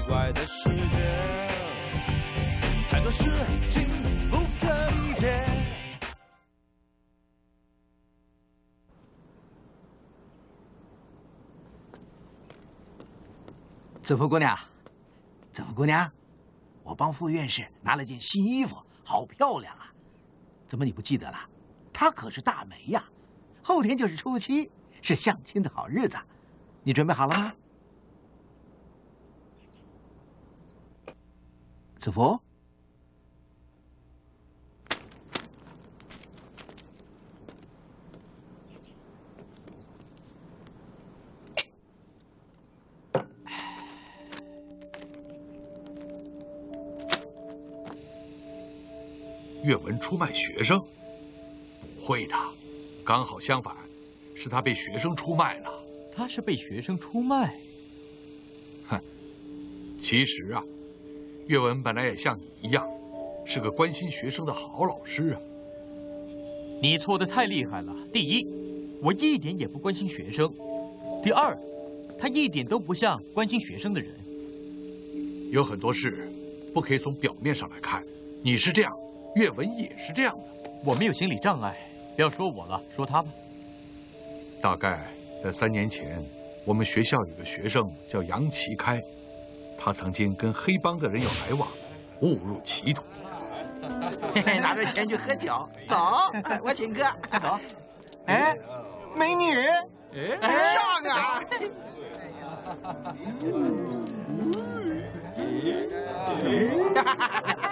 怪的世界，太多事情不可理解。 子福姑娘，子福姑娘，我帮副院士拿了件新衣服，好漂亮啊！怎么你不记得了？她可是大媒呀，后天就是初七，是相亲的好日子。你准备好了吗？子福。 岳文出卖学生？不会的，刚好相反，是他被学生出卖了。 他是被学生出卖？ 哼，其实啊，岳文本来也像你一样，是个关心学生的好老师啊。 你错得太厉害了。第一，我一点也不关心学生；第二，他一点都不像关心学生的人。 有很多事不可以从表面上来看，你是这样。 岳文也是这样的， 我没有心理障碍，不要说我了，说他吧。 大概在3年前，我们学校有个学生叫杨奇开，他曾经跟黑帮的人有来往，误入歧途。 嘿嘿，拿着钱去喝酒，走，我请客，走。哎，美女，哎，上啊！哈哈哈！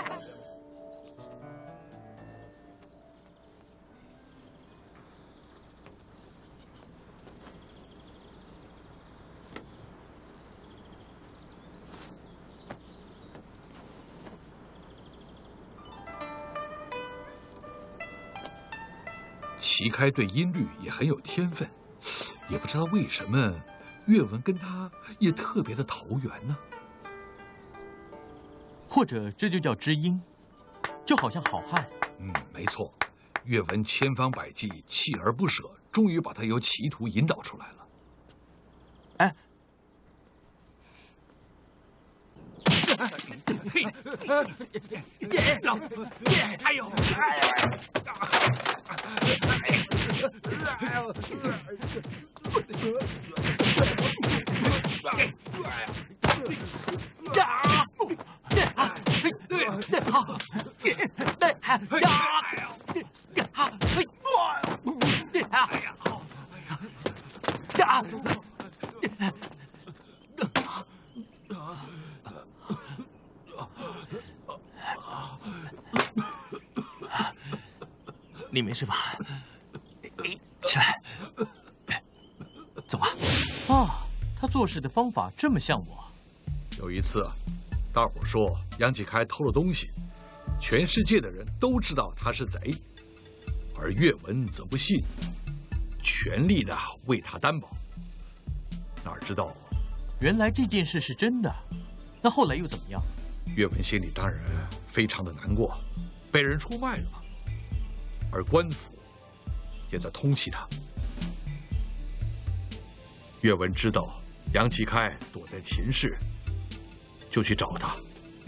齐开对音律也很有天分，也不知道为什么岳文跟他也特别的投缘呢。 或者这就叫知音，就好像好汉。 没错，岳文千方百计，锲而不舍，终于把他由歧途引导出来了。 哎。 哎呦！ 你没事吧？起来，走吧。啊，他做事的方法这么像我。 有一次，大伙说杨启开偷了东西，全世界的人都知道他是贼，而岳文则不信，全力的为他担保。哪知道， 原来这件事是真的。那后来又怎么样？ 岳文心里当然非常的难过，被人出卖了。 而官府也在通缉他。岳文知道杨启开躲在秦氏，就去找他。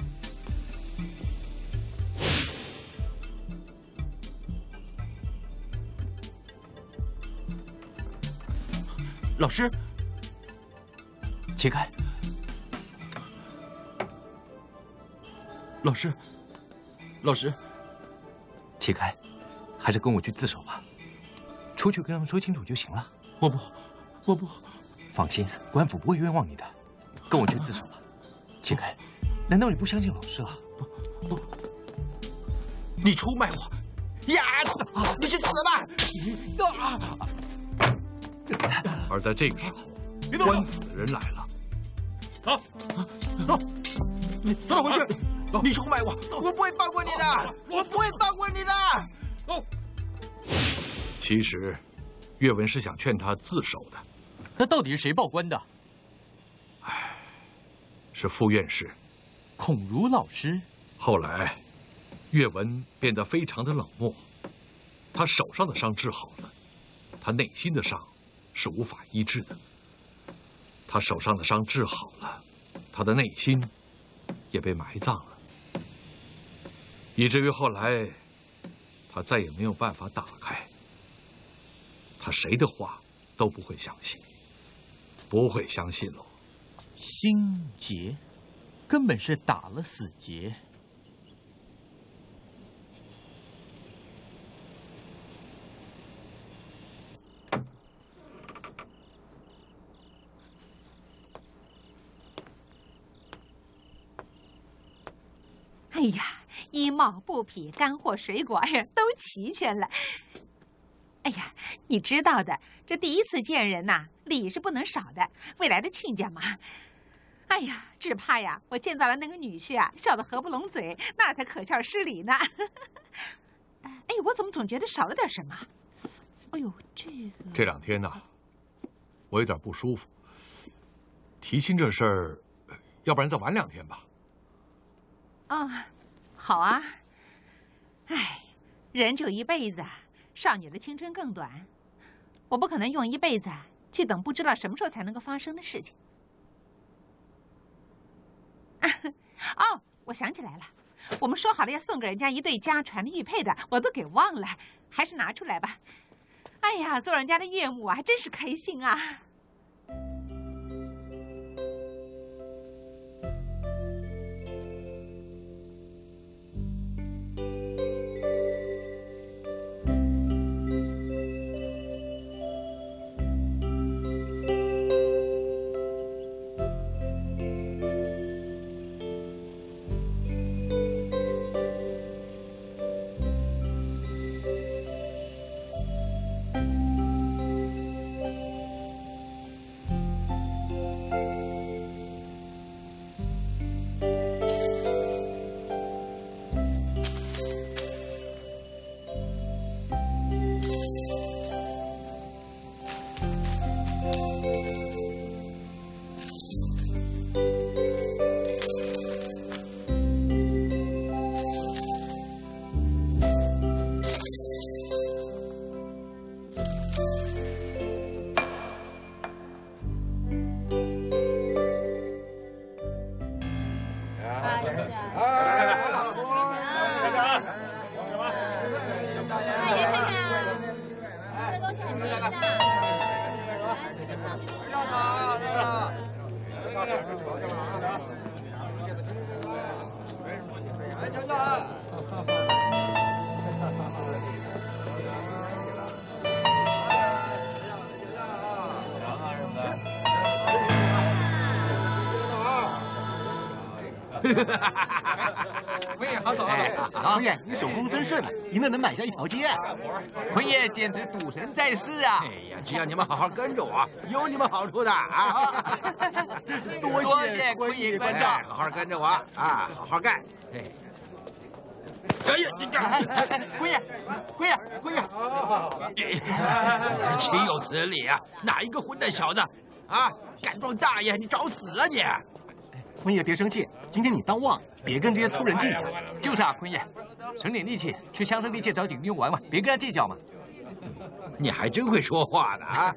老师，启开，老师，老师，启开。 还是跟我去自首吧，出去跟他们说清楚就行了。我不，放心，官府不会冤枉你的。跟我去自首吧，启开。难道你不相信老师了？不，你出卖我！ 呀，你去死吧！ 而在这个时候，官府的人来了。 走，走回去！你出卖我，我不会放过你的！我不会放过你的！ 其实，岳文是想劝他自首的。 那到底是谁报官的？ 唉，是副院士， 孔儒老师。 后来，岳文变得非常的冷漠。他手上的伤治好了，他内心的伤是无法医治的。他手上的伤治好了，他的内心也被埋葬了，以至于后来他再也没有办法打开。他谁的话都不会相信，不会相信喽。 心结，根本是打了死结。 哎呀，衣帽布匹、干货水果，哎呀，都齐全了。哎呀，你知道的，这第一次见人呐，礼是不能少的，未来的亲家嘛。哎呀，只怕呀，我见到了那个女婿啊，笑得合不拢嘴，那才可笑失礼呢。哎，我怎么总觉得少了点什么？哎呦，这 2天呢，我有点不舒服。提亲这事儿，要不然再晚2天吧。 啊，好啊。哎，人只有一辈子，少女的青春更短，我不可能用一辈子去等不知道什么时候才能够发生的事情。哦，我想起来了，我们说好了要送给人家一对家传的玉佩的，我都给忘了，还是拿出来吧。哎呀，做人家的岳母啊，还真是开心啊。 坤爷好走啊！ 坤爷，你手工真顺了，一定能买下一条街。 坤爷简直赌神在世啊！ 哎呀，只要你们好好跟着我，有你们好处的啊！ 多谢坤爷关照， 好好跟着我啊，好好干。哎，哎呀，你干！ 坤爷，坤爷， 坤爷，岂有此理啊！哪一个混蛋小子啊，敢撞大爷？你找死啊你！ 坤爷别生气，今天你当旺，别跟这些粗人计较。 就是啊，坤爷，省点力气去乡绅地界找景妞玩玩，别跟他计较嘛。 你还真会说话呢啊！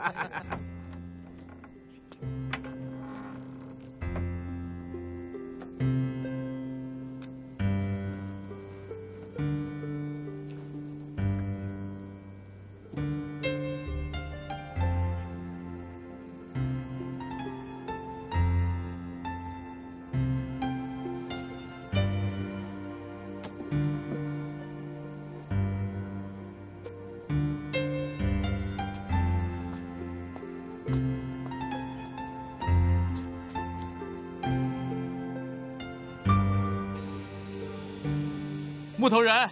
木头人，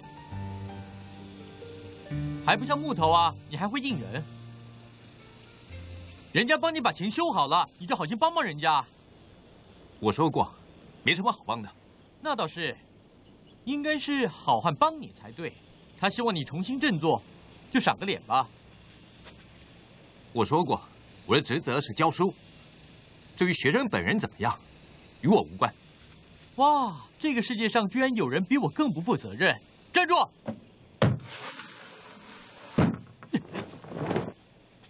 还不像木头啊？你还会应人？人家帮你把琴修好了，你就好心帮帮人家。我说过，没什么好帮的。那倒是，应该是好汉帮你才对。他希望你重新振作，就赏个脸吧。我说过，我的职责是教书，至于学生本人怎么样，与我无关。哇，这个世界上居然有人比我更不负责任！站住！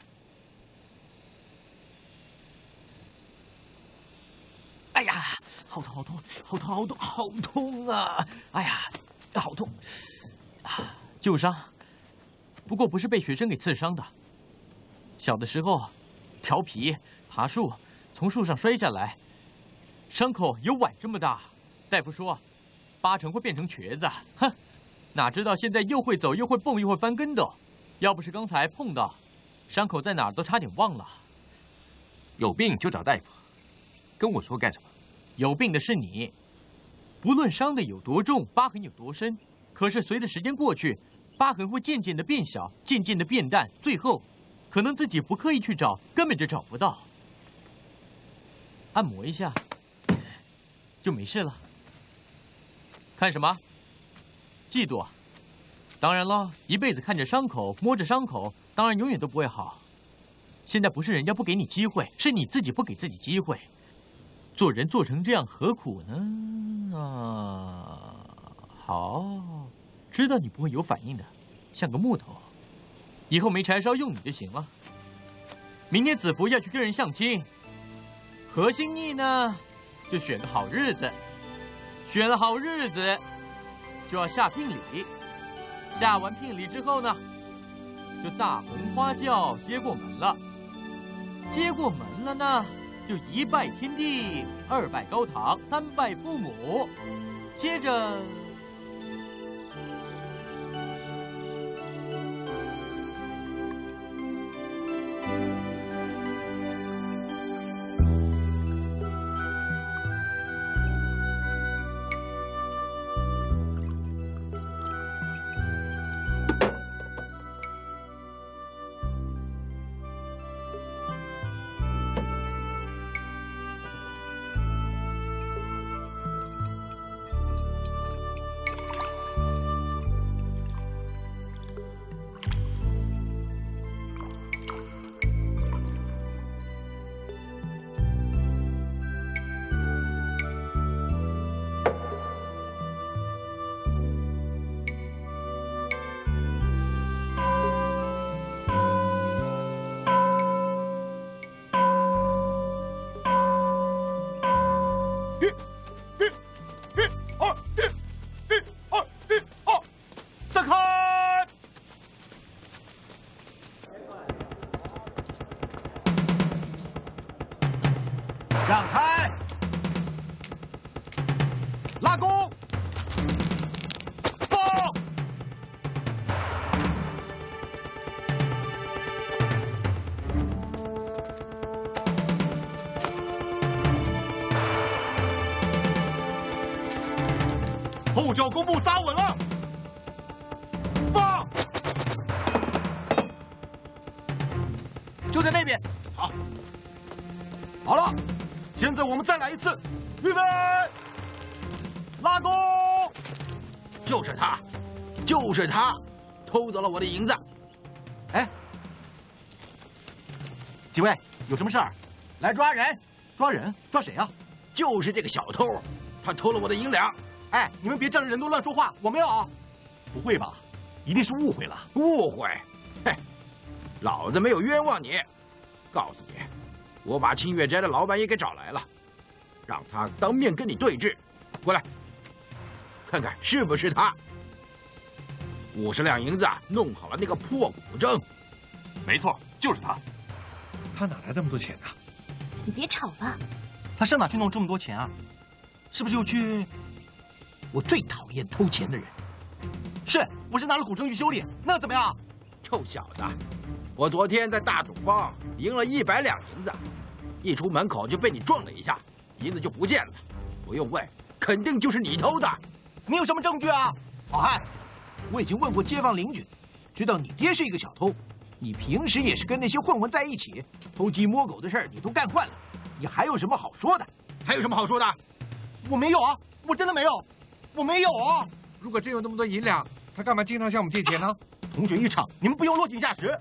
哎呀， 好痛，好痛，好痛，好痛，好痛啊！哎呀，好痛！啊，旧伤，不过不是被学生给刺伤的。小的时候，调皮爬树，从树上摔下来，伤口有碗这么大。大夫说，8成会变成瘸子。哼，哪知道现在又会走，又会蹦，又会翻跟斗。要不是刚才碰到，伤口在哪儿都差点忘了。有病就找大夫，跟我说干什么？有病的是你。不论伤的有多重，疤痕有多深，可是随着时间过去，疤痕会渐渐的变小，渐渐的变淡，最后，可能自己不刻意去找，根本就找不到。按摩一下，就没事了。看什么？嫉妒啊！当然了，一辈子看着伤口，摸着伤口，当然永远都不会好。现在不是人家不给你机会，是你自己不给自己机会。做人做成这样，何苦呢？啊，好，知道你不会有反应的，像个木头。以后没柴烧用你就行了。明天子福要去跟人相亲，何心意呢，就选个好日子。选了好日子，就要下聘礼。下完聘礼之后呢，就大红花轿接过门了。接过门了呢，就1拜天地，2拜高堂，3拜父母，接着。 让开！拉弓！放！ 后脚弓步扎稳了，放！ 就在那边。 好，好了。现在我们再来一次，预备，拉弓！ 就是他，就是他，偷走了我的银子。 哎，几位有什么事儿？ 来抓人！ 抓人？抓谁啊？ 就是这个小偷，他偷了我的银两。 哎，你们别仗着人多乱说话，我没有啊。不会吧？一定是误会了。 误会？嘿，老子没有冤枉你。告诉你。我把清月斋的老板也给找来了，让他当面跟你对质。过来，看看是不是他。50两银子弄好了那个破古筝。 没错，就是他。 他哪来那么多钱呢？ 你别吵了。 他上哪去弄这么多钱啊？是不是又去？ 我最讨厌偷钱的人。 是，我是拿了古筝去修理，那怎么样？ 臭小子，我昨天在大赌坊赢了100两银子。一出门口就被你撞了一下，银子就不见了。不用问，肯定就是你偷的。 你有什么证据啊？ 好汉，我已经问过街坊邻居，知道你爹是一个小偷，你平时也是跟那些混混在一起，偷鸡摸狗的事儿你都干惯了，你还有什么好说的？还有什么好说的？ 我没有啊，我真的没有，我没有啊。 如果真有那么多银两，他干嘛经常向我们借钱呢？ 同学一场，你们不用落井下石。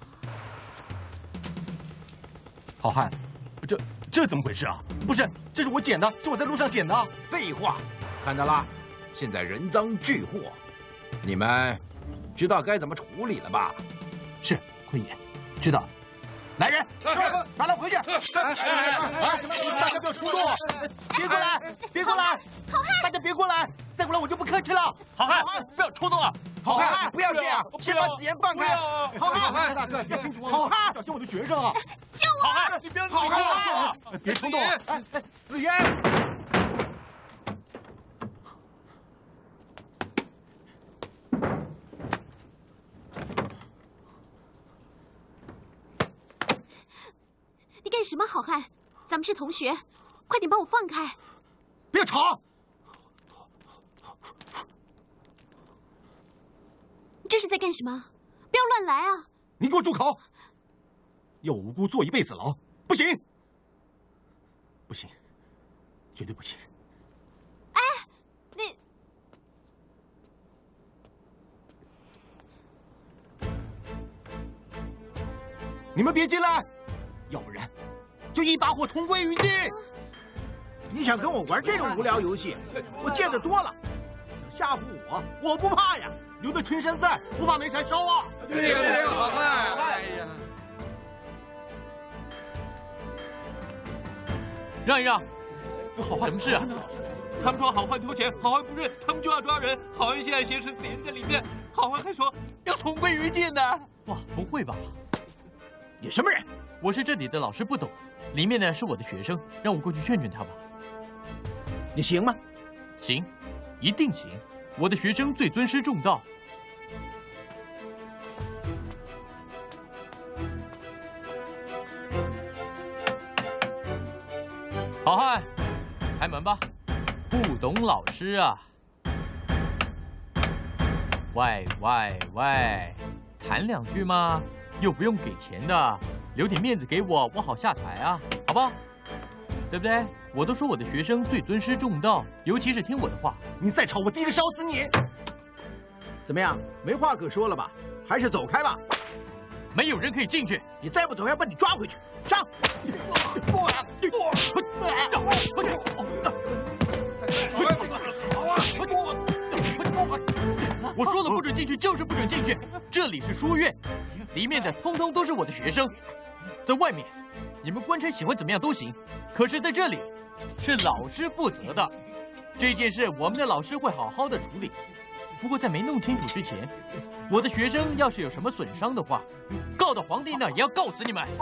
好汉。这怎么回事啊？不是，这是我捡的，是我在路上捡的。 废话，看到了，现在人赃俱获，你们知道该怎么处理了吧？ 是，坤爷，知道。 来人，把他回去！大家不要冲动，别过来，别过来！好汉，大家别过来，再过来我就不客气了。 好汉，不要冲动啊！ 好汉，不要这样，先把子言放开。好汉， 大哥，别清楚， 好汉， 小心我的学生啊！ 救我！ 好汉，你不要好汉， 别冲动！哎，子言。 你干什么，好汉？咱们是同学，快点把我放开！ 别吵！ 你这是在干什么？不要乱来啊！ 你给我住口！要我无辜坐一辈子牢，不行！不行，绝对不行！ 哎， 你们别进来，要不然就一把火同归于尽！ 你想跟我玩这种无聊游戏，我见得多了。想吓唬我，我不怕呀。 留得青山在，不怕没柴烧啊！ 对呀，好汉，哎呀， 让一让，什么事啊？他们说好汉偷钱，好汉不认，他们就要抓人。好汉现在挟持子言在里面，好汉还说要同归于尽呢。哇，不会吧？ 你什么人？ 我是这里的老师，不懂。里面呢是我的学生，让我过去劝劝他吧。 你行吗？ 行，一定行。我的学生最尊师重道。好汉，开门吧。不懂老师啊。喂，谈两句嘛，又不用给钱的，留点面子给我，我好下台啊，好不好？对不对？我都说我的学生最尊师重道，尤其是听我的话。 你再吵，我第一个烧死你！ 怎么样？没话可说了吧？还是走开吧。 没有人可以进去。 你再不走，要把你抓回去。上！ 我说了不准进去，就是不准进去。这里是书院，里面的通通都是我的学生。在外面，你们官差喜欢怎么样都行，可是在这里，是老师负责的。这件事我们的老师会好好的处理。不过在没弄清楚之前，我的学生要是有什么损伤的话，告到皇帝那儿也要告死你们。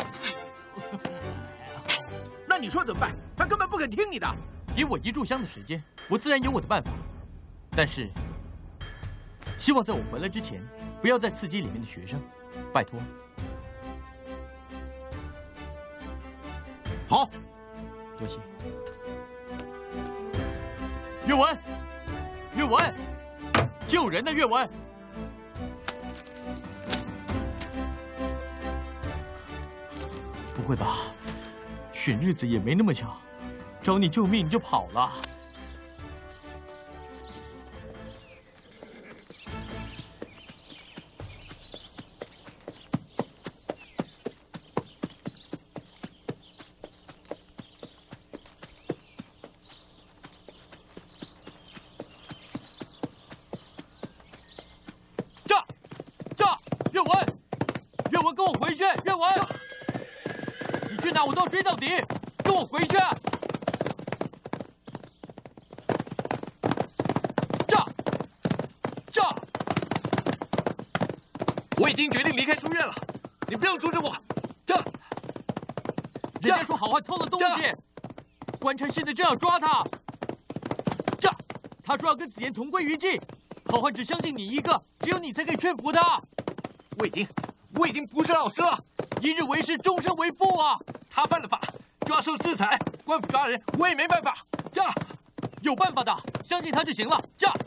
那你说怎么办？他根本不肯听你的。 给我1炷香的时间，我自然有我的办法。但是，希望在我回来之前，不要再刺激里面的学生，拜托。 好， 多谢。岳文，岳文，救人的岳文。不会吧？选日子也没那么巧，找你救命你就跑了。岳文，跟我回去！岳文，你去哪我都要追到底，跟我回去！这，我已经决定离开书院了，你不用阻止我。人家说好汉偷了东西，官差现在正要抓他。他说要跟子言同归于尽，好汉只相信你一个，只有你才可以劝服他。我已经不是老师了，一日为师，终身为父啊！他犯了法，就要受制裁。官府抓人，我也没办法。有办法的，相信他就行了。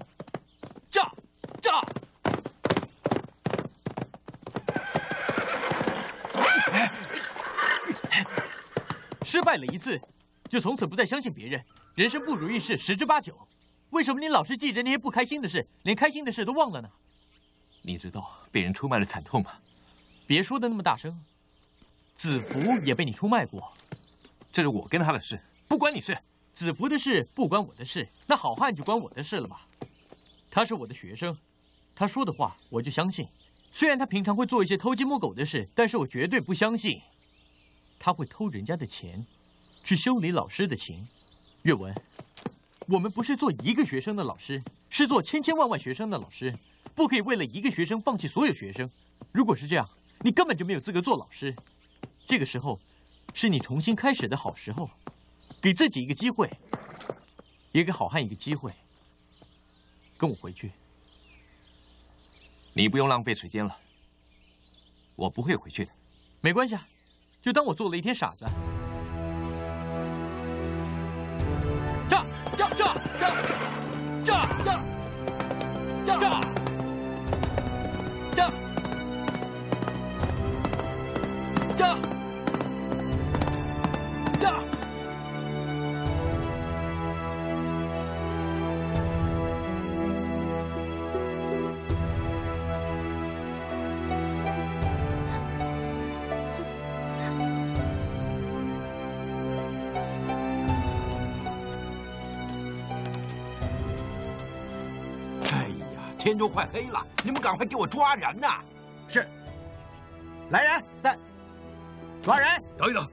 失败了一次，就从此不再相信别人。人生不如意事10之8九。为什么你老是记着那些不开心的事，连开心的事都忘了呢？你知道被人出卖的惨痛吗？别说的那么大声。子服也被你出卖过，这是我跟他的事，不关你事。子服的事不关我的事，那好汉就关我的事了吧？他是我的学生，他说的话我就相信， 虽然他平常会做一些偷鸡摸狗的事，但是我绝对不相信他会偷人家的钱，去修理老师的琴。岳文，我们不是做一个学生的老师，是做千千万万学生的老师，不可以为了一个学生放弃所有学生。如果是这样，你根本就没有资格做老师。这个时候，是你重新开始的好时候，给自己一个机会，也给好汉一个机会。跟我回去。 你不用浪费时间了，我不会回去的。 没关系啊，就当我做了一天傻子。炸！炸！炸！炸！炸！炸！炸！炸！炸！炸！炸！ 天都快黑了，你们赶快给我抓人呐！是，来人，在，抓人！ 等一等，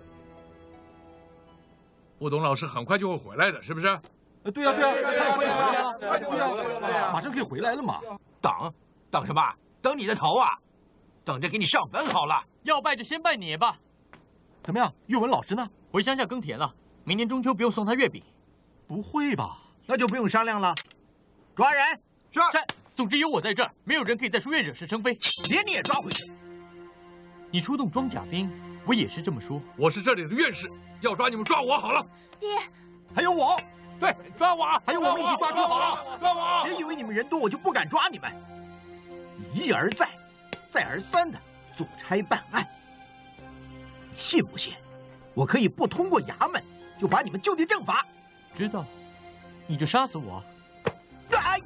不懂老师很快就会回来的，是不是？ 对呀，他很快就回来了，对呀，马上可以回来了嘛。 等什么？等你的头啊！等着给你上坟好了。 要拜就先拜你吧。 怎么样，岳文老师呢？ 回乡下耕田了，明年中秋不用送他月饼。 不会吧？ 那就不用商量了，抓人！是。 总之有我在这儿，没有人可以在书院惹是生非。 连你也抓回去。 你出动装甲兵，我也是这么说。 我是这里的院士，要抓你们抓我好了。 爹， 还有我， 对，抓我， 还有我们一起抓住好了。 抓我！ 别以为你们人多我就不敢抓你们，一而再，再而三的阻差办案。你信不信？我可以不通过衙门就把你们就地正法。 知道，你就杀死我。 哎！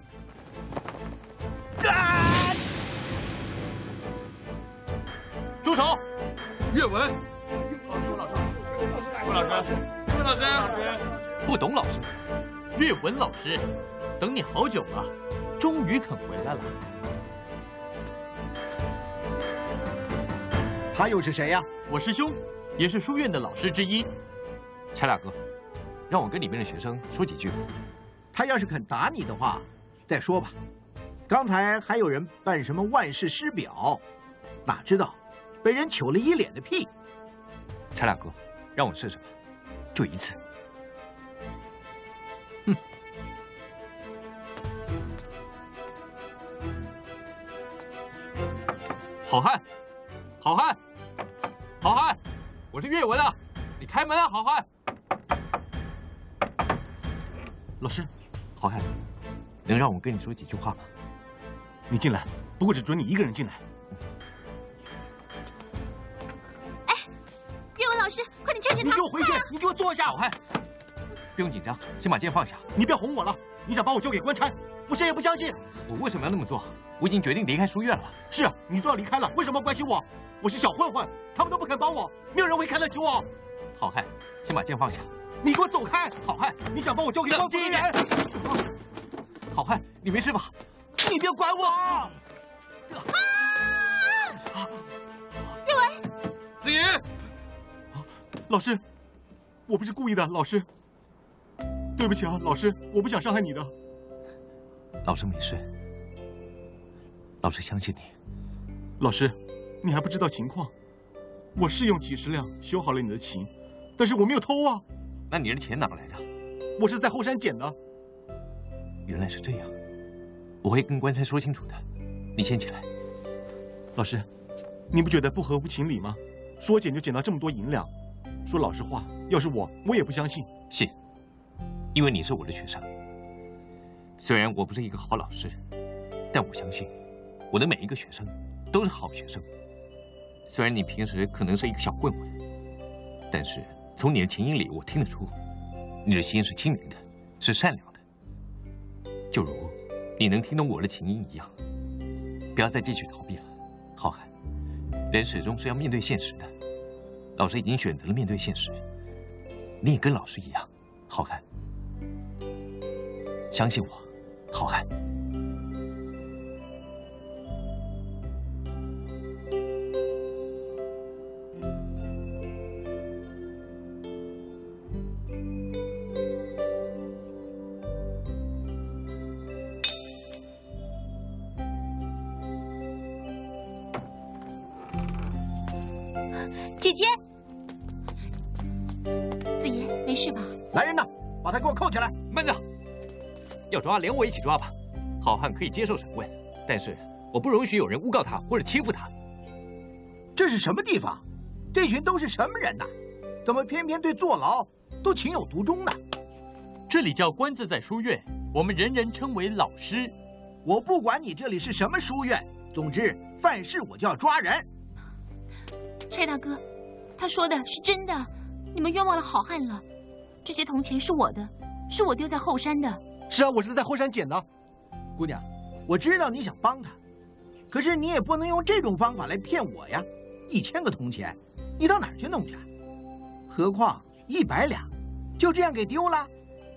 住手！ 岳文， 岳老师，不懂老师，岳文老师，等你好久了，终于肯回来了。 他又是谁呀？ 我师兄，也是书院的老师之一。 柴大哥，让我跟里面的学生说几句。 他要是肯打你的话，再说吧。刚才还有人办什么万世师表，哪知道被人糗了一脸的屁。 柴大哥，让我试试吧，就一次。 哼！ 好汉，好汉，好汉，我是岳文啊！你开门啊，好汉！ 老师， 好汉，能让我跟你说几句话吗？ 你进来，不过只准你一个人进来。 哎，岳文老师，快点劝劝他！ 你给我回去！你给我坐下！ 好汉，不用紧张，先把剑放下。 你别哄我了，你想把我交给官差，我谁也不相信。 我为什么要那么做？我已经决定离开书院了。 是啊，你都要离开了，为什么要关心我？我是小混混，他们都不肯帮我，没有人会看得起我。 好汉，先把剑放下。 你给我走开！ 好汉， 你想把我交给官府的人？ 好汉，你没事吧？ 你别管我！ 岳文， 子怡， 老师，我不是故意的，老师，对不起啊，老师，我不想伤害你的。 老师没事，老师相信你。 老师，你还不知道情况，我是用几十两修好了你的琴，但是我没有偷啊。 那你的钱哪来的？ 我是在后山捡的。 原来是这样，我会跟官差说清楚的。你先起来。 老师，你不觉得不合乎情理吗？说捡就捡到这么多银两，说老实话，要是我也不相信。 信，因为你是我的学生。虽然我不是一个好老师，但我相信我的每一个学生都是好学生。虽然你平时可能是一个小混混，但是从你的琴音里我听得出，你的心是清明的，是善良的，就如你能听懂我的琴音一样。不要再继续逃避了，浩瀚。人始终是要面对现实的，老师已经选择了面对现实，你也跟老师一样，浩瀚。相信我，浩瀚。 姐姐，子言没事吧？ 来人呐，把他给我铐起来！ 慢着，要抓连我一起抓吧。好汉可以接受审问，但是我不容许有人诬告他或者欺负他。 这是什么地方？这群都是什么人呐？怎么偏偏对坐牢都情有独钟呢？ 这里叫官自在书院，我们人人称为老师。 我不管你这里是什么书院，总之犯事我就要抓人。 差大哥，他说的是真的，你们冤枉了好汉了。这些铜钱是我的，是我丢在后山的。 是啊，我是在后山捡的。 姑娘，我知道你想帮他，可是你也不能用这种方法来骗我呀！1000个铜钱，你到哪儿去弄去？何况100两，就这样给丢了？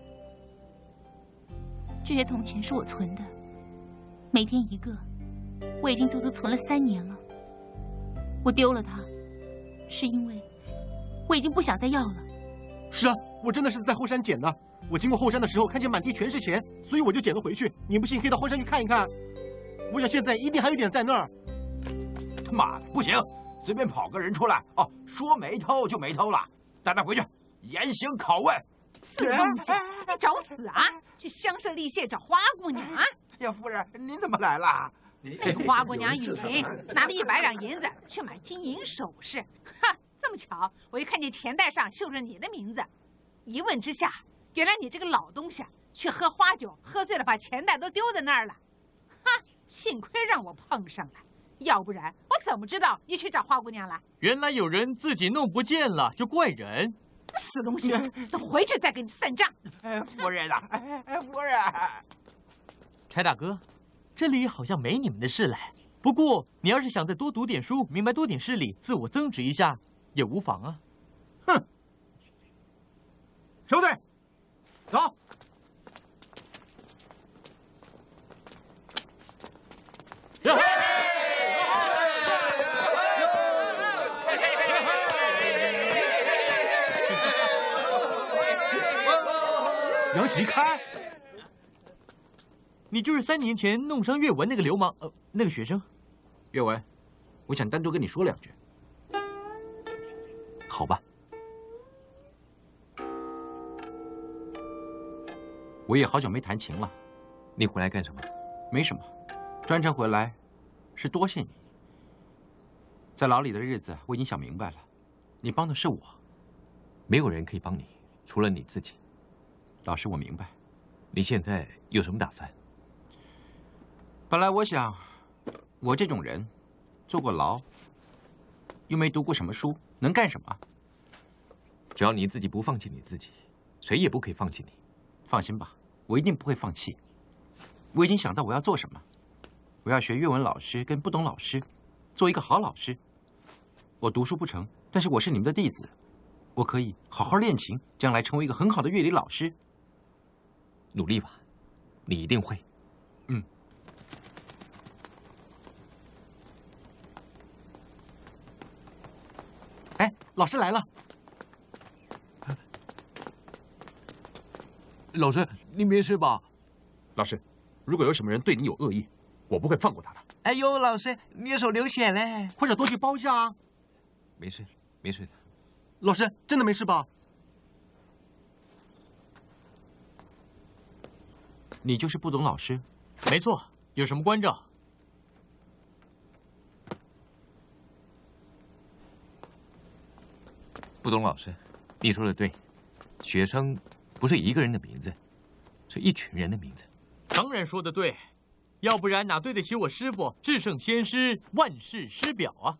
这些铜钱是我存的，每天1个，我已经足足存了3年了。我丢了它，是因为我已经不想再要了。 是啊，我真的是在后山捡的。我经过后山的时候，看见满地全是钱，所以我就捡了回去。你不信，可以到后山去看一看。我想现在一定还有点在那儿。 他妈的，不行！随便跑个人出来，哦，说没偷就没偷了，带他回去，严刑拷问。 死东西，你找死啊！去香舍利榭找花姑娘啊！ 呀，夫人，您怎么来了？ 花姑娘雨晴拿了100两银子去买金银首饰，哈，这么巧，我一看见钱袋上绣着你的名字，一问之下，原来你这个老东西去喝花酒，喝醉了把钱袋都丢在那儿了，哈，幸亏让我碰上了，要不然我怎么知道你去找花姑娘了？ 原来有人自己弄不见了，就怪人。 死东西，等回去再给你算账。 夫人啊，夫人。 柴大哥，这里好像没你们的事嘞。不过你要是想再多读点书，明白多点事理，自我增值一下，也无妨啊。 哼！收队，走。 杨吉开， 你就是3年前弄伤岳文那个流氓，那个学生。 岳文，我想单独跟你说2句。 好吧。 我也好久没弹琴了。 你回来干什么？ 没什么，专程回来，是多谢你。在牢里的日子，我已经想明白了，你帮的是我， 没有人可以帮你，除了你自己。 老师，我明白。 你现在有什么打算？ 本来我想，我这种人，坐过牢，又没读过什么书，能干什么？ 只要你自己不放弃你自己，谁也不可以放弃你。 放心吧，我一定不会放弃。我已经想到我要做什么，我要学岳文老师跟不懂老师，做一个好老师。我读书不成，但是我是你们的弟子，我可以好好练琴，将来成为一个很好的乐理老师。 努力吧，你一定会。 嗯。 哎，老师来了。 老师，你没事吧？ 老师，如果有什么人对你有恶意，我不会放过他的。 哎呦，老师，你手流血嘞， 快找东西包一下啊！ 没事，没事的。 老师，真的没事吧？ 你就是不懂老师？ 没错，有什么关照？ 不懂老师，你说的对，学生不是一个人的名字，是一群人的名字。 当然说的对，要不然哪对得起我师傅至圣先师万世师表啊！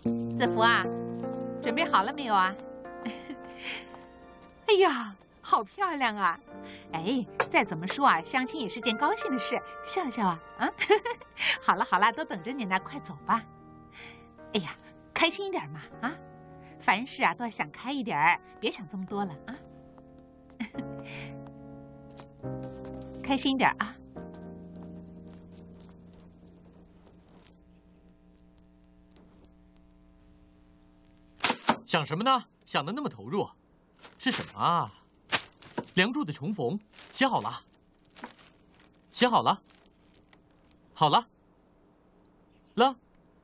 子福啊，准备好了没有啊？哎呀，好漂亮啊！哎，再怎么说啊，相亲也是件高兴的事，笑笑啊啊！好了好了，都等着你呢，快走吧。哎呀，开心一点嘛啊！凡事啊都要想开一点儿，别想这么多了啊！开心一点啊！ 想什么呢？想得那么投入，是什么啊？梁祝的重逢，写好了，写好了，好了，了。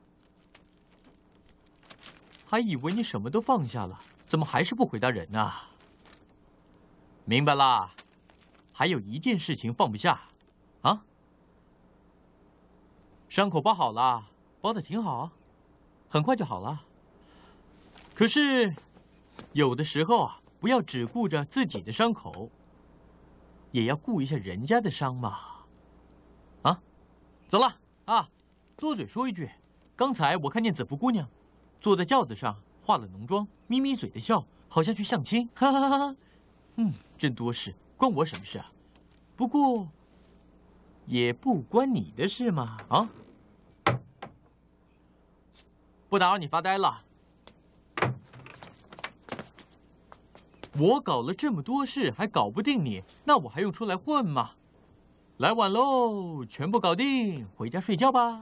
还以为你什么都放下了，怎么还是不回答人呢？明白啦，还有一件事情放不下，啊？伤口包好了，包得挺好，很快就好了。可是，有的时候啊，不要只顾着自己的伤口，也要顾一下人家的伤嘛。啊，走了啊！多嘴说一句，刚才我看见子福姑娘坐在轿子上，化了浓妆，眯眯嘴的笑，好像去相亲，哈哈哈哈。真多事，关我什么事啊？不过，也不关你的事嘛，啊！不打扰你发呆了。我搞了这么多事，还搞不定你，那我还用出来混吗？来晚喽，全部搞定，回家睡觉吧。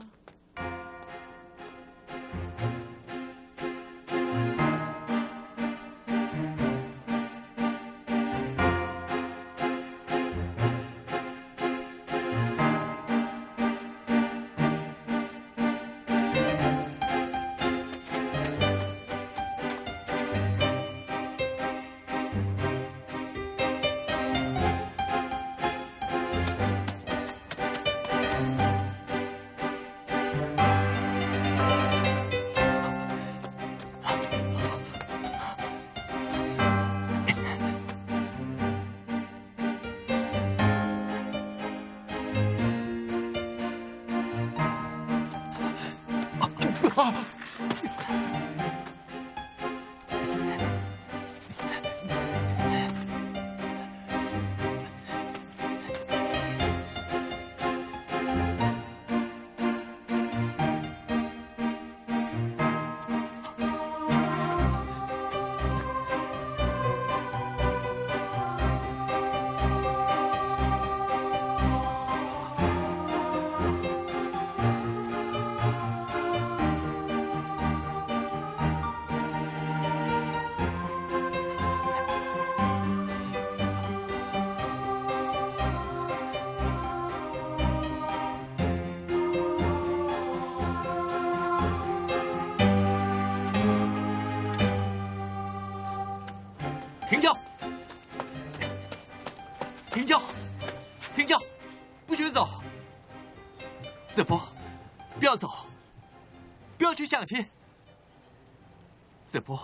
停轿！停轿！停轿！不许走！子福，不要走！不要去相亲！子福，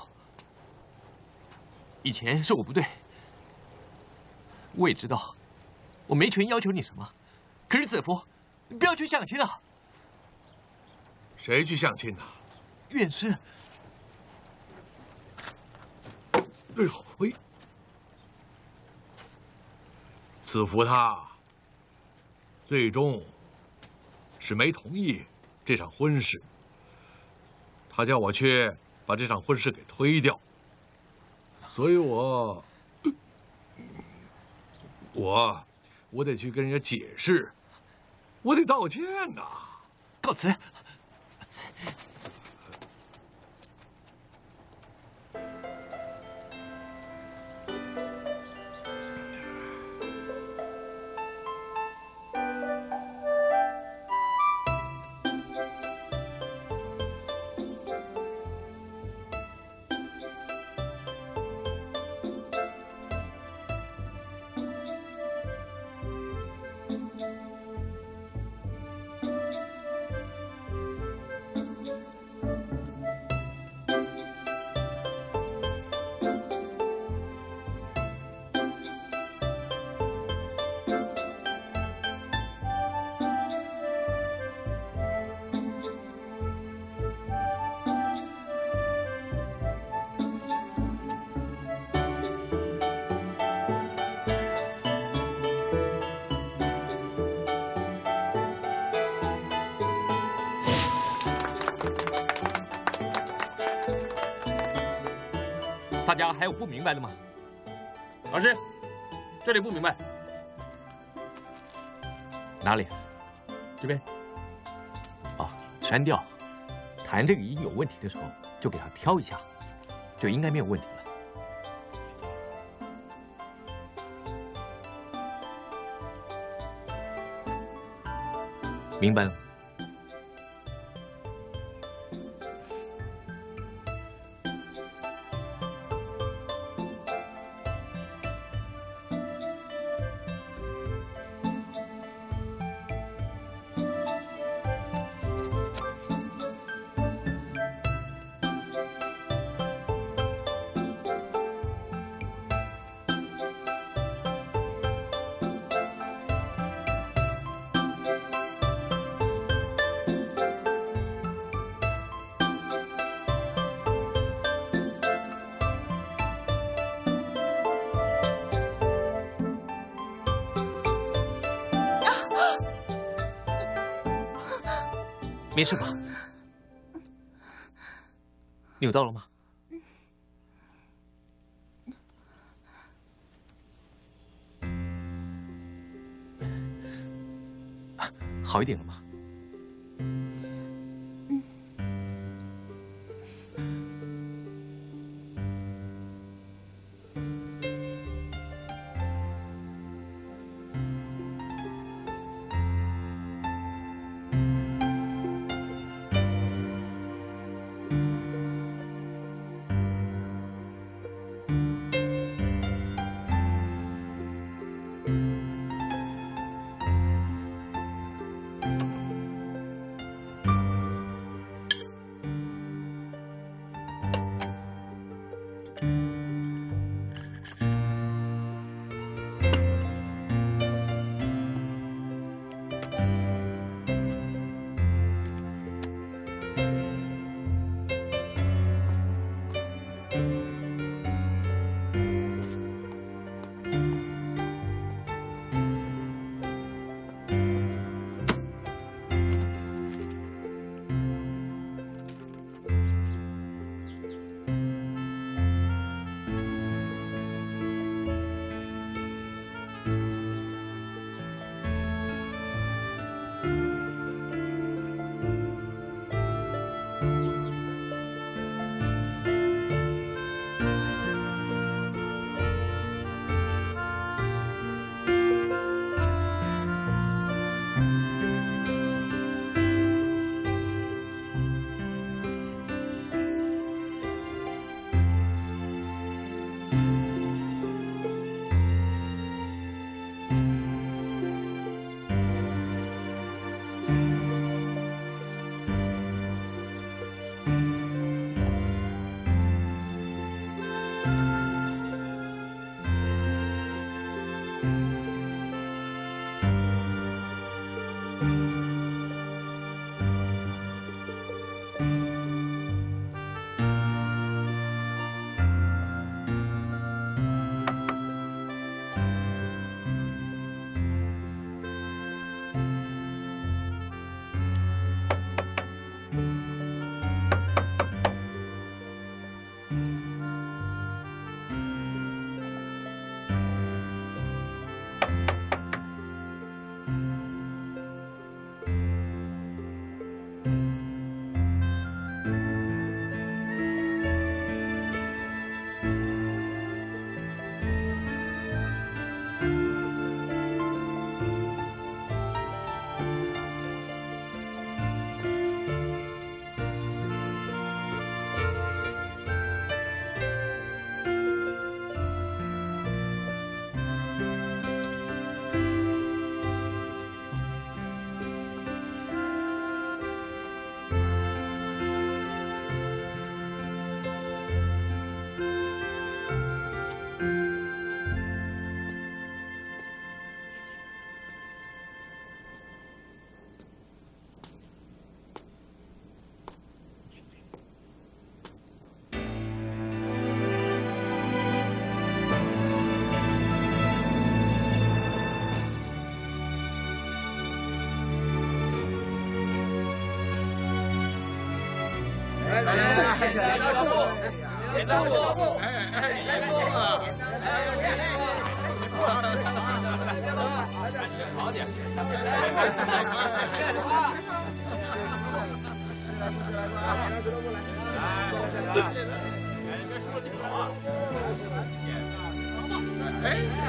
以前是我不对，我也知道，我没权要求你什么。可是子福，你不要去相亲啊！ 谁去相亲呢？ 院士。 哎呦喂！子福他最终是没同意这场婚事，他叫我去把这场婚事给推掉，所以我得去跟人家解释，我得道歉呐。 告辞。 大家还有不明白的吗？ 老师，这里不明白。 哪里？ 这边。 哦，删掉。弹这个音有问题的时候，就给它挑一下，就应该没有问题了。明白了吗？没事吧？扭到了吗？好一点了吗？ 剪刀布，好点。别说清楚啊！哎。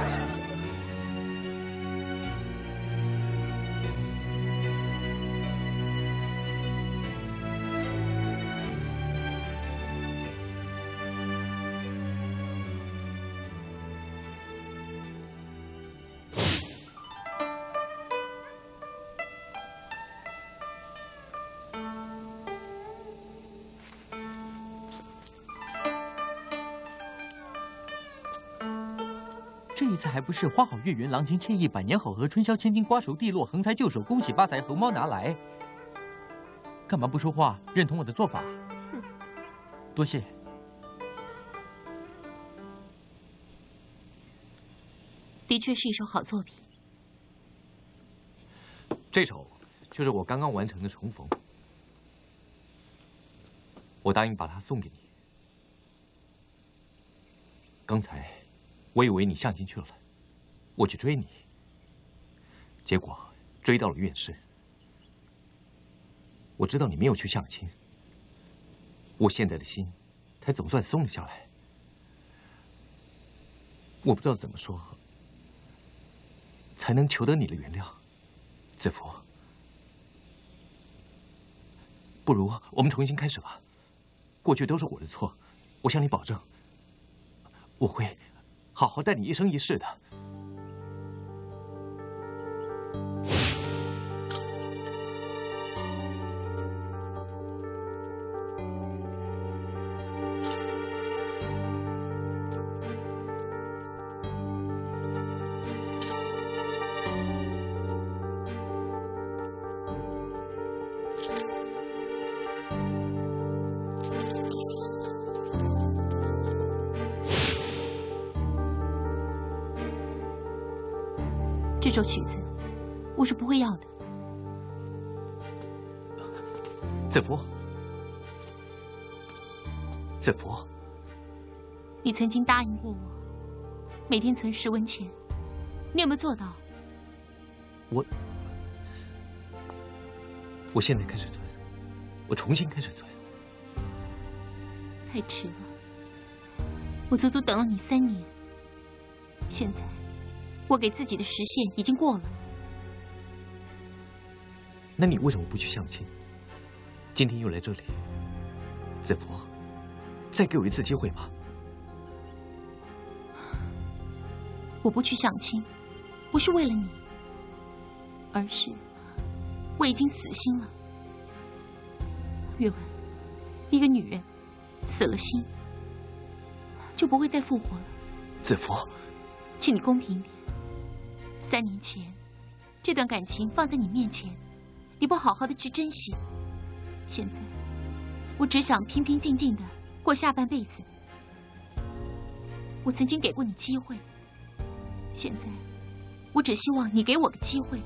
这一次还不是花好月圆，郎情妾意，百年好合，春宵千金，瓜熟蒂落，横财就手，恭喜发财，猴猫拿来。干嘛不说话？认同我的做法？多谢。 的确是一首好作品。 这首就是我刚刚完成的重逢，我答应把它送给你。刚才。 我以为你相亲去了，我去追你，结果追到了院士。我知道你没有去相亲，我现在的心才总算松了下来。我不知道怎么说才能求得你的原谅，子福。不如我们重新开始吧，过去都是我的错，我向你保证，我会。 好好待你一生一世的。 这首曲子，我是不会要的。 子福，子福， 你曾经答应过我，每天存10文钱，你有没有做到？ 我现在开始存，我重新开始存。 太迟了，我足足等了你3年，现在。 我给自己的时限已经过了， 那你为什么不去相亲？今天又来这里，子福，再给我一次机会吧。 我不去相亲，不是为了你，而是我已经死心了。岳文，一个女人死了心，就不会再复活了。 子福， 请你公平一点。 3年前，这段感情放在你面前，你不好好的去珍惜。现在，我只想平平静静的过下半辈子。我曾经给过你机会，现在，我只希望你给我个机会。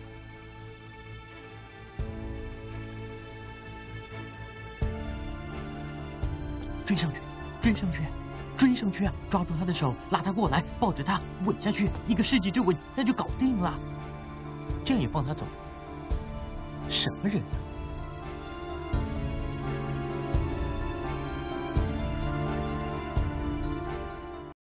追上去，追上去！ 追上去啊！抓住他的手，拉他过来，抱着他吻下去，一个世纪之吻，那就搞定了。这样也放他走？什么人啊！